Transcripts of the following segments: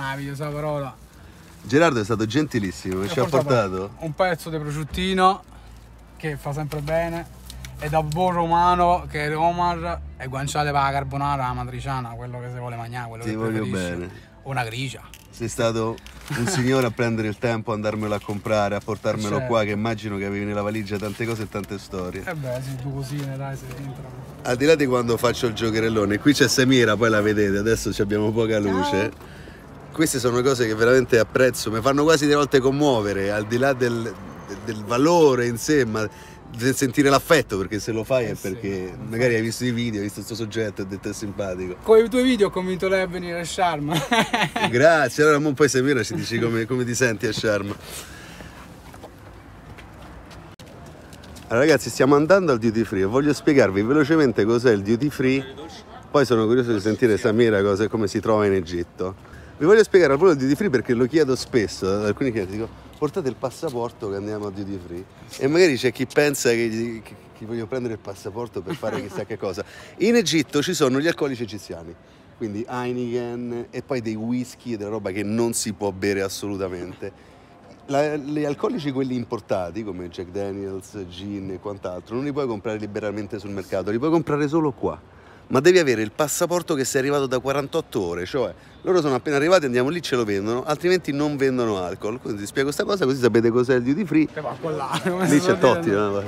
una video sulla parola. Gerardo è stato gentilissimo, ci ha portato un pezzo di prosciuttino che fa sempre bene, e da buon romano che è Omar, e guanciale per la carbonara, la matriciana, quello che si vuole mangiare, quello ti che voglio preferisci. bene. O una grigia. Sei stato un signore a prendere il tempo, a andarmelo a comprare, a portarmelo Certo. qua, che immagino che avevi nella valigia tante cose e tante storie. E beh, sì, due cosine, dai, si entrano. Al di là di quando faccio il giocherellone, qui c'è Samira, poi la vedete, adesso abbiamo poca luce. Queste sono cose che veramente apprezzo, mi fanno quasi delle volte commuovere, al di là del valore in sé, ma del sentire l'affetto, perché se lo fai è perché magari hai visto i video, hai visto questo soggetto e hai detto è simpatico. Con i tuoi video ho convinto lei a venire a Sharm. Grazie, allora poi Samira ci dici come ti senti a Sharm. Allora ragazzi, stiamo andando al duty free e voglio spiegarvi velocemente cos'è il duty free, poi sono curioso di sentire Samira come si trova in Egitto. Vi voglio spiegare proprio il duty free perché lo chiedo spesso, ad alcuni clienti dico portate il passaporto che andiamo al duty free, e magari c'è chi pensa che voglio prendere il passaporto per fare chissà che cosa. In Egitto ci sono gli alcolici egiziani, quindi Heineken e poi dei whisky e della roba che non si può bere assolutamente. Gli alcolici quelli importati come Jack Daniels, gin e quant'altro non li puoi comprare liberamente sul mercato, li puoi comprare solo qua. Ma devi avere il passaporto che sei arrivato da 48 ore, cioè loro sono appena arrivati, andiamo lì, ce lo vendono, altrimenti non vendono alcol. Quindi ti spiego questa cosa così sapete cos'è il duty free. Lì c'è Totti, no?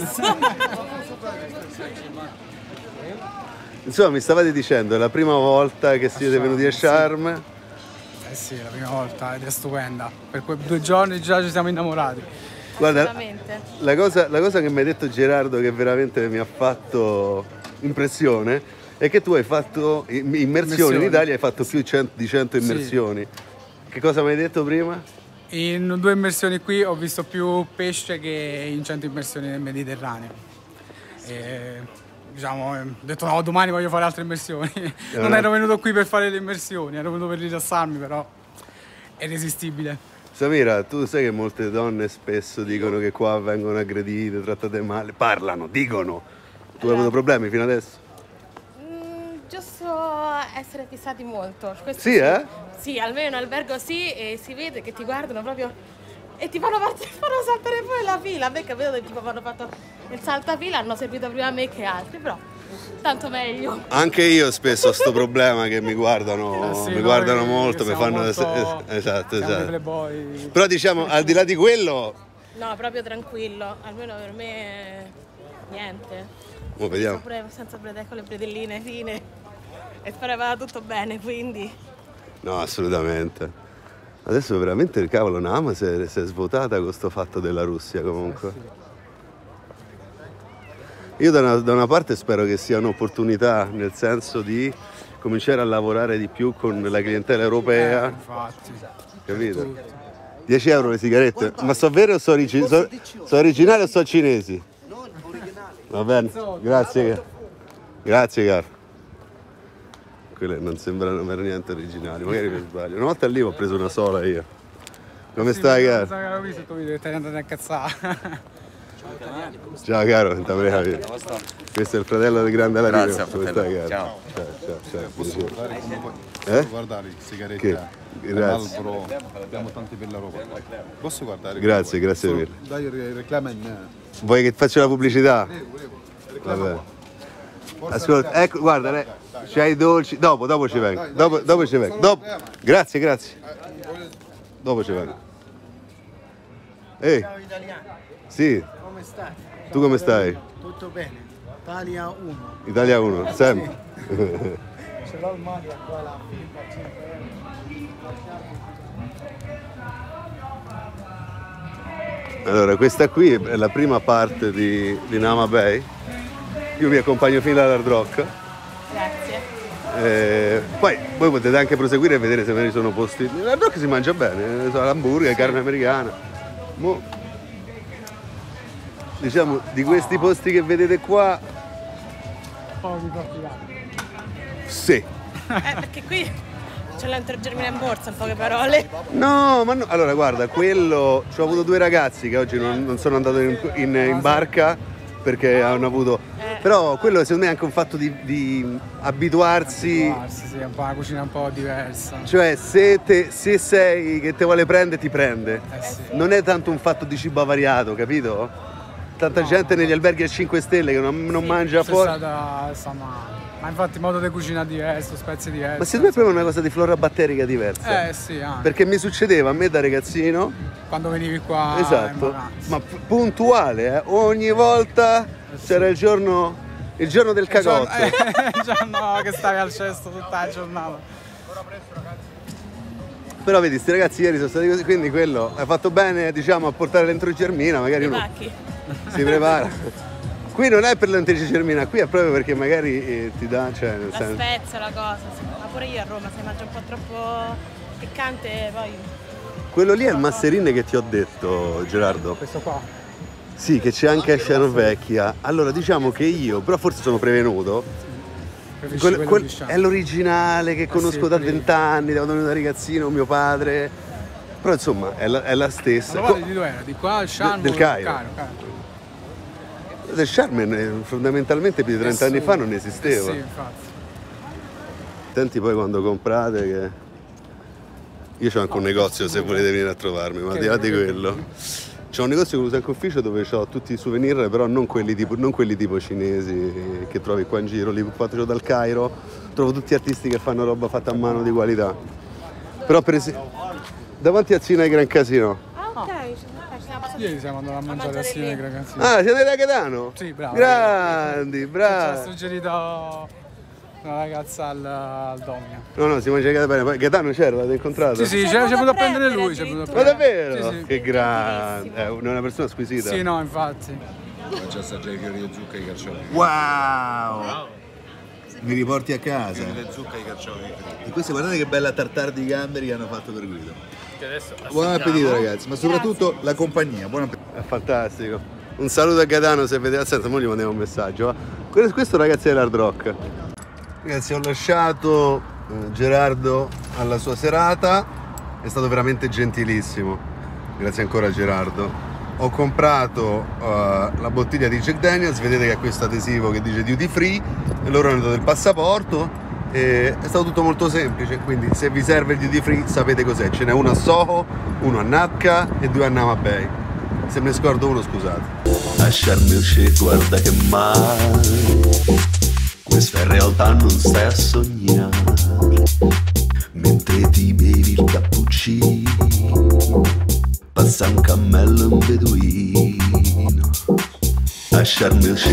Insomma, mi stavate dicendo, è la prima volta che siete venuti a Sharm. Eh sì, la prima volta, ed è stupenda. Per quei 2 giorni già ci siamo innamorati. Guarda, la cosa che mi ha detto Gerardo che veramente mi ha fatto impressione è che tu hai fatto immersioni in Italia, hai fatto più di 100 immersioni. Sì. Che cosa mi hai detto prima? In 2 immersioni qui ho visto più pesce che in 100 immersioni nel Mediterraneo. E, diciamo, ho detto no, domani voglio fare altre immersioni. Non ero venuto qui per fare le immersioni, ero venuto per rilassarmi, però è irresistibile. Samira, tu sai che molte donne spesso dicono che qua vengono aggredite, trattate male, dicono. Tu hai avuto problemi fino adesso? Giusto essere fissati molto. Questo sì, eh? Sì, almeno in albergo sì, e si vede che ti guardano proprio e ti fanno saltare fuori la fila. A me è capitato che tipo hanno fatto il saltafila, hanno seguito prima me che altri, però tanto meglio. Anche io spesso ho sto problema che mi guardano, sì, mi guardano molto, mi fanno molto... esatto. Playboy. Però diciamo, al di là di quello... No, proprio tranquillo, almeno per me niente. Vediamo. Pure senza con le predelline fine e spero vada tutto bene, quindi. No, assolutamente. Adesso veramente il cavolo Nama si è svuotata con questo fatto della Russia comunque. Io da una parte spero che sia un'opportunità, nel senso di cominciare a lavorare di più con la clientela europea. Infatti. Capito? 10 euro le sigarette. Ma sono vere o sono originali o sono cinesi? Va bene, grazie. Grazie caro. Quelle non sembrano per niente originali, magari mi sbaglio. Una volta lì ho preso una sola io. Come stai caro? Ho visto tu video che stai andando a incazzare. Ciao caro, questo è il fratello del grande Larino. Grazie, come stai caro? Ciao. Eh? Guardare sigarette, Che? Grazie. Marlboro, abbiamo tanti per l'Europa. Posso guardare? Grazie mille. Dai, reclama in me. Vuoi che ti faccia la pubblicità? Reclama Vabbè. qua. Ascolta, ecco, guarda, c'hai i dolci. Dopo ci vengo. Dopo ci vengo. Dopo. Grazie. Dopo ci vengo. Ehi. Ciao italiano. Sì. Come stai? Tu come stai? Tutto bene. Italia 1. Italia 1, sempre. Ce l'ho il Mario qua la fila 5 euro. Allora, questa qui è la prima parte di Nama Bay. Io vi accompagno fino all'Hard Rock. Grazie. Poi voi potete anche proseguire e vedere se magari sono posti. L'Hard Rock si mangia bene, l'hamburger, carne americana. Diciamo, di questi posti che vedete qua. Sì. Perché qui c'è l'entergermine in borsa, in poche parole. No, ma no. Allora guarda, quello. Ci ho avuto 2 ragazzi che oggi non sono andato in barca perché hanno avuto Però quello secondo me è anche un fatto di abituarsi. Sì, è un po' una cucina un po' diversa. Cioè se sei che te vuole prendere ti prende. Sì. Non è tanto un fatto di cibo variato, capito? Tanta gente negli alberghi a 5 stelle che non mangia C'è fuori. stata, insomma, ma infatti modo di cucina diverso, spezie diverse. Ma secondo me è proprio una cosa di flora batterica diversa. Sì, anche. Perché mi succedeva a me da ragazzino. Quando venivi qua in Esatto, vacanza. ma puntuale, ogni volta c'era il giorno del cagotto. Il giorno che stavi al cesto tutta la giornata. Però vedi, sti ragazzi ieri sono stati così, quindi quello hai fatto bene, diciamo, a portare l'entrogermina, magari uno Pacchi. si prepara. Qui non è per l'entrogermina, qui è proprio perché magari ti dà, cioè nel La senso. spezia, la cosa, sì. Ma pure io a Roma se mangia un po' troppo piccante poi. Quello lì è il Masserin che ti ho detto, Gerardo. Questo qua. Sì, che c'è anche a Scianovecchia. Allora diciamo che io, però forse sono prevenuto. Preferisci quello di Sciano. È l'originale che conosco sì, da quello. 20 anni, da quando ero ragazzino, mio padre. Però insomma è la stessa. Ma di dove era? Di qua al Sharm? Del Cairo. Del Charmen fondamentalmente più di 30 anni fa non esisteva. Sì, infatti. Attenti poi quando comprate che. Io c'ho anche un negozio se volete venire a trovarmi, ma al di là di quello. C'ho un negozio che uso anche ufficio dove ho tutti i souvenir, però non quelli tipo cinesi che trovi qua in giro, li faccio dal Cairo, trovo tutti artisti che fanno roba fatta a mano di qualità. Però per esempio davanti a Cina e Gran Casino. Ah, ok. Ieri siamo andati a mangiare assieme ai ragazzi. Ah, siete da Gaetano? Sì, bravo. Grandi, Ci ha bravi. suggerito una ragazza al Domina. No, si mangia bene. Poi Gaetano c'era, l'avete incontrato? Sì, ci è venuto a prendere lui. Ci è venuto a Ma prendere. davvero? Sì, sì. Che grande, è una persona squisita. Sì, no, infatti. Faccio assaggiare i fiori di zucca e i carciofi. Wow! Mi riporti a casa. Fiori di zucca e i carciofi fritti. E questa guardate che bella tartare di gamberi che hanno fatto per Guido. Buon appetito ragazzi, ma soprattutto la compagnia, buon appetito. È fantastico. Un saluto a Gaetano se vedete, senza mo gli mandiamo un messaggio. Va? Questo ragazzi è l'Hard Rock. Ragazzi ho lasciato Gerardo alla sua serata, è stato veramente gentilissimo. Grazie ancora a Gerardo. Ho comprato la bottiglia di Jack Daniels, vedete che ha questo adesivo che dice duty free e loro hanno dato il passaporto. E è stato tutto molto semplice, quindi se vi serve il duty free sapete cos'è, ce n'è uno a Soho, uno a Nacca e 2 a Nama Bay. Se me ne scordo uno scusate. Lasciarmi uscire, guarda che mai, questa in realtà non stai a sognare, mentre ti bevi il cappuccino, passa un cammello e un beduino. Lasciarmi uscire.